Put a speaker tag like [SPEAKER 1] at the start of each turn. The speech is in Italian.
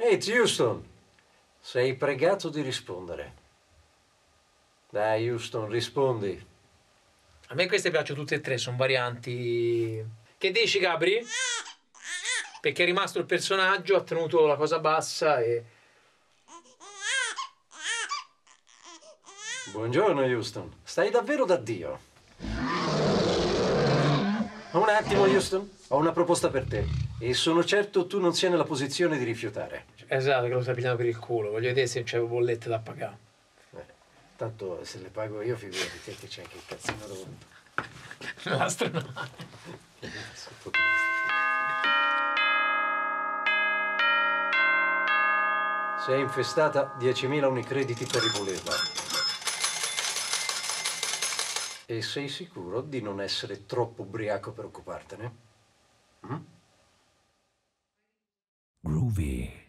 [SPEAKER 1] Ehi, Houston, sei pregato di rispondere. Dai, Houston, rispondi.
[SPEAKER 2] A me queste piacciono tutte e tre, sono varianti. Che dici, Gabri? Perché è rimasto il personaggio, ha tenuto la cosa bassa e...
[SPEAKER 1] Buongiorno, Houston. Stai davvero da Dio? Un attimo, Houston. Ho una proposta per te. E sono certo tu non sia nella posizione di rifiutare.
[SPEAKER 2] Esatto, che lo sta pigliando per il culo. Voglio vedere se non c'è bollette da pagare.
[SPEAKER 1] Tanto se le pago io, figurati te che c'è anche il cazzino rotto.
[SPEAKER 2] L'astronave.
[SPEAKER 1] Se è infestata, 10.000 unicrediti per ripulirla. E sei sicuro di non essere troppo ubriaco per occupartene?
[SPEAKER 3] Groovy.